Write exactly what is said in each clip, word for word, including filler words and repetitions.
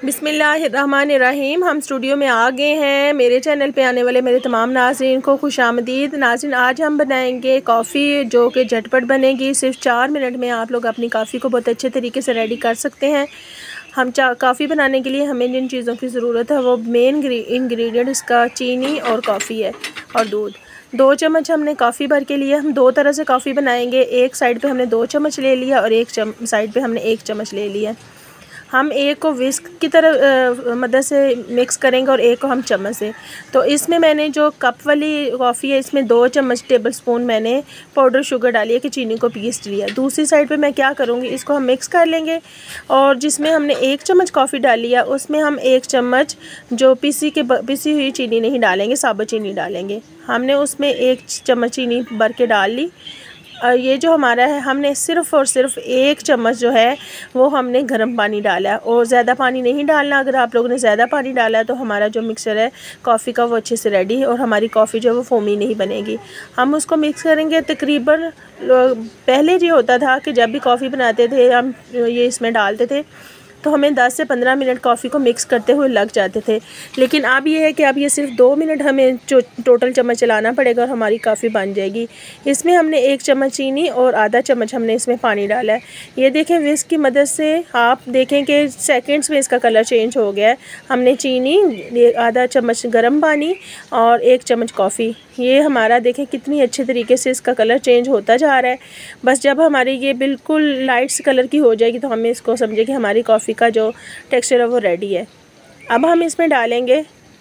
बिस्मिल्लाहिर्रहमानिर्रहीम। हम स्टूडियो में आ गए हैं। मेरे चैनल पे आने वाले मेरे तमाम नाज़रीन को खुशामदीद। नाज़रीन, आज हम बनाएंगे कॉफ़ी जो कि झटपट बनेगी। सिर्फ चार मिनट में आप लोग अपनी कॉफ़ी को बहुत अच्छे तरीके से रेडी कर सकते हैं। हम कॉफ़ी बनाने के लिए हमें जिन चीज़ों की ज़रूरत है वो मेन इंग्रेडिएंट इसका चीनी और कॉफ़ी है और दूध। दो चम्मच हमने कॉफ़ी भर के लिए। हम दो तरह से कॉफ़ी बनाएंगे। एक साइड पे हमने दो चम्मच ले लिया और एक साइड पे हमने एक चम्मच ले लिया। हम एक को विस्क की तरह मदद से मिक्स करेंगे और एक को हम चम्मच से। तो इसमें मैंने जो कप वाली कॉफ़ी है इसमें दो चम्मच टेबल स्पून मैंने पाउडर शुगर डाली है कि चीनी को पीस लिया। दूसरी साइड पे मैं क्या करूँगी, इसको हम मिक्स कर लेंगे और जिसमें हमने एक चम्मच कॉफ़ी डाली है उसमें हम एक चम्मच जो पीसी के पीसी हुई चीनी नहीं डालेंगे, साबुत चीनी डालेंगे। हमने उसमें एक चम्मच चीनी भर के डाल ली। और ये जो हमारा है हमने सिर्फ़ और सिर्फ एक चम्मच जो है वो हमने गर्म पानी डाला है और ज़्यादा पानी नहीं डालना। अगर आप लोगों ने ज़्यादा पानी डाला है तो हमारा जो मिक्सचर है कॉफ़ी का वो अच्छे से रेडी है और हमारी कॉफ़ी जो है वो फोमी नहीं बनेगी। हम उसको मिक्स करेंगे। तकरीबन पहले ये होता था कि जब भी कॉफ़ी बनाते थे हम ये इसमें डालते थे तो हमें दस से पंद्रह मिनट कॉफ़ी को मिक्स करते हुए लग जाते थे। लेकिन अब ये है कि अब ये सिर्फ दो मिनट हमें टोटल चम्मच चलाना पड़ेगा और हमारी कॉफ़ी बन जाएगी। इसमें हमने एक चम्मच चीनी और आधा चम्मच हमने इसमें पानी डाला है। ये देखें, विस्क की मदद से आप देखें कि सेकंड्स में इसका कलर चेंज हो गया है। हमने चीनी, आधा चम्मच गर्म पानी और एक चम्मच कॉफ़ी, ये हमारा देखें कितनी अच्छे तरीके से इसका कलर चेंज होता जा रहा है। बस जब हमारी ये बिल्कुल लाइट्स कलर की हो जाएगी तो हमें इसको समझे कि हमारी कॉफ़ी का जो टेक्सचर है वो रेडी है। अब हम इसमें डालेंगे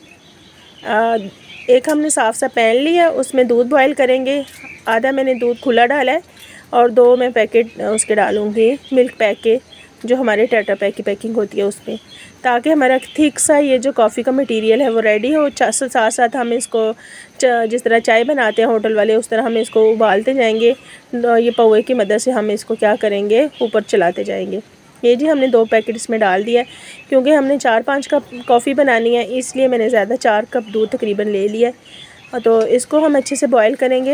आ, एक हमने साफ़ सा पैन लिया, उसमें दूध बॉयल करेंगे। आधा मैंने दूध खुला डाला है और दो मैं पैकेट उसके डालूँगी मिल्क पैक के, जो हमारे टाटा पैक की पैकिंग होती है उसमें, ताकि हमारा थिक सा ये जो कॉफ़ी का मटेरियल है वो रेडी हो। साथ साथ हम इसको जिस तरह चाय बनाते हैं होटल वाले उस तरह हम इसको उबालते जाएंगे। ये पौवे की मदद से हम इसको क्या करेंगे, ऊपर चलाते जाएंगे। ये जी हमने दो पैकेट इसमें डाल दिया क्योंकि हमने चार पाँच कप कॉफ़ी बनानी है, इसलिए मैंने ज़्यादा चार कप दूध तकरीबन ले लिया। तो इसको हम अच्छे से बॉयल करेंगे।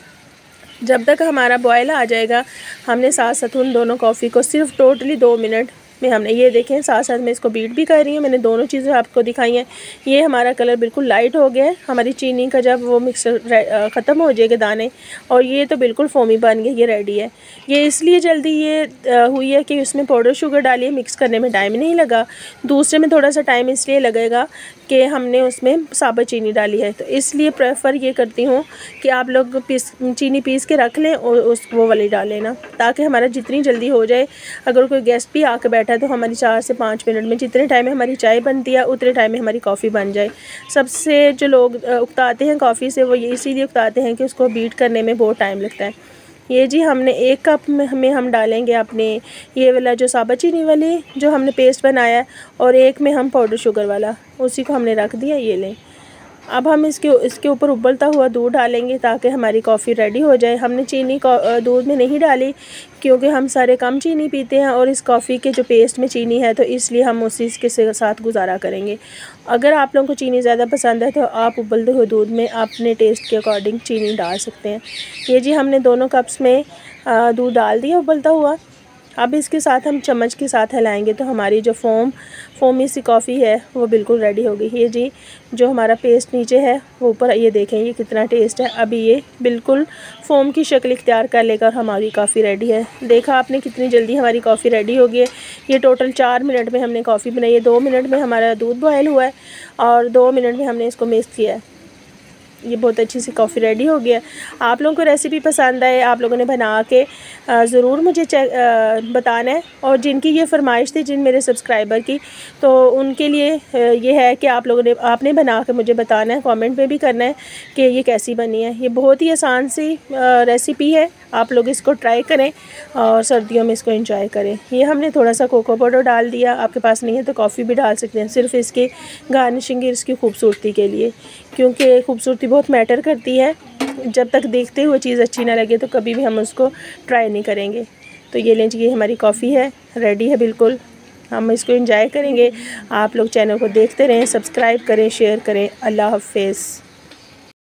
जब तक हमारा बॉयल आ जाएगा हमने साथ साथ उन दोनों कॉफ़ी को सिर्फ टोटली दो मिनट में हमने, ये देखें साथ साथ मैं इसको बीट भी कर रही हूँ। मैंने दोनों चीज़ें आपको दिखाई हैं। ये हमारा कलर बिल्कुल लाइट हो गया है। हमारी चीनी का जब वो मिक्सर ख़त्म हो जाएगा दाने, और ये तो बिल्कुल फोमी बन गया, ये रेडी है। ये इसलिए जल्दी ये हुई है कि उसमें पाउडर शुगर डाली, मिक्स करने में टाइम नहीं लगा। दूसरे में थोड़ा सा टाइम इसलिए लगेगा कि हमने उसमें साबुत चीनी डाली है। तो इसलिए प्रेफर ये करती हूँ कि आप लोग पीस चीनी पीस के रख लें और उस वो वाली डाल लेना, ताकि हमारा जितनी जल्दी हो जाए। अगर कोई गेस्ट भी आके बैठा है तो हमारी चार से पाँच मिनट में, जितने टाइम में हमारी चाय बनती है उतने टाइम में हमारी कॉफ़ी बन जाए। सबसे जो लोग उकताते हैं कॉफ़ी से वो ये इसीलिए उकताते हैं कि उसको बीट करने में बहुत टाइम लगता है। ये जी हमने एक कप में हमें हम डालेंगे अपने ये वाला जो साबुत चीनी वाली जो हमने पेस्ट बनाया है, और एक में हम पाउडर शुगर वाला, उसी को हमने रख दिया। ये लें। अब हम इसके इसके ऊपर उबलता हुआ दूध डालेंगे ताकि हमारी कॉफ़ी रेडी हो जाए। हमने चीनी दूध में नहीं डाली क्योंकि हम सारे कम चीनी पीते हैं और इस कॉफ़ी के जो पेस्ट में चीनी है तो इसलिए हम उसी के साथ गुजारा करेंगे। अगर आप लोगों को चीनी ज़्यादा पसंद है तो आप उबलते हुए दूध में अपने टेस्ट के अकॉर्डिंग चीनी डाल सकते हैं। ये जी हमने दोनों कप्स में दूध डाल दिया उबलता हुआ। अब इसके साथ हम चम्मच के साथ हिलाएंगे तो हमारी जो फोम फोमी सी कॉफ़ी है वो बिल्कुल रेडी हो गई। ये जी जो हमारा पेस्ट नीचे है वो ऊपर, ये देखें ये कितना टेस्ट है। अभी ये बिल्कुल फोम की शक्ल इख्तियार कर लेकर और हमारी कॉफ़ी रेडी है। देखा आपने कितनी जल्दी हमारी कॉफ़ी रेडी हो गई है। ये टोटल चार मिनट में हमने कॉफ़ी बनाई है। दो मिनट में हमारा दूध बॉयल हुआ है और दो मिनट में हमने इसको मिक्स किया है। ये बहुत अच्छी सी कॉफ़ी रेडी हो गया। आप लोगों को रेसिपी पसंद आए, आप लोगों ने बना के ज़रूर मुझे बताना है। और जिनकी ये फरमाइश थी, जिन मेरे सब्सक्राइबर की, तो उनके लिए ये है कि आप लोगों ने आपने बना के मुझे बताना है, कमेंट में भी करना है कि ये कैसी बनी है। ये बहुत ही आसान सी रेसिपी है, आप लोग इसको ट्राई करें और सर्दियों में इसको एंजॉय करें। ये हमने थोड़ा सा कोको पाउडर डाल दिया, आपके पास नहीं है तो कॉफ़ी भी डाल सकते हैं, सिर्फ इसकी गार्निशिंग, इसकी खूबसूरती के लिए, क्योंकि खूबसूरती बहुत मैटर करती है। जब तक देखते हुए चीज़ अच्छी ना लगे तो कभी भी हम उसको ट्राई नहीं करेंगे। तो ये लें जी, ये हमारी कॉफ़ी है, रेडी है बिल्कुल। हम इसको एंजॉय करेंगे। आप लोग चैनल को देखते रहें, सब्सक्राइब करें, शेयर करें। अल्लाह हाफ़िज़।